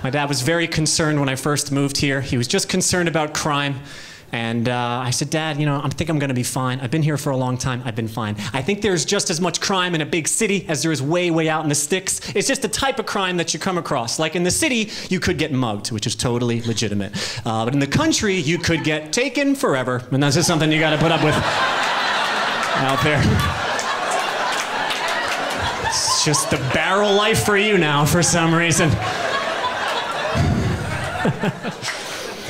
My dad was very concerned when I first moved here. He was just concerned about crime. And I said, Dad, I think I'm going to be fine. I've been here for a long time. I've been fine. I think there's just as much crime in a big city as there is way, way out in the sticks. It's just the type of crime that you come across. Like in the city, you could get mugged, which is totally legitimate. But in the country, you could get taken forever. And that's just something you got to put up with out there. It's just the barrel life for you now, for some reason.